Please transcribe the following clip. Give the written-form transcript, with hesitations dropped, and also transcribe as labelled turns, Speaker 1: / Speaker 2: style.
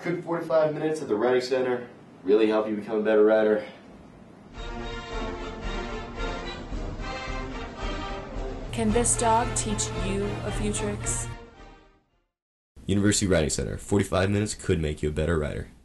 Speaker 1: Could 45 minutes at the riding center really help you become a better rider?
Speaker 2: Can this dog teach you a few tricks?
Speaker 1: University Riding Center. 45 minutes could make you a better rider.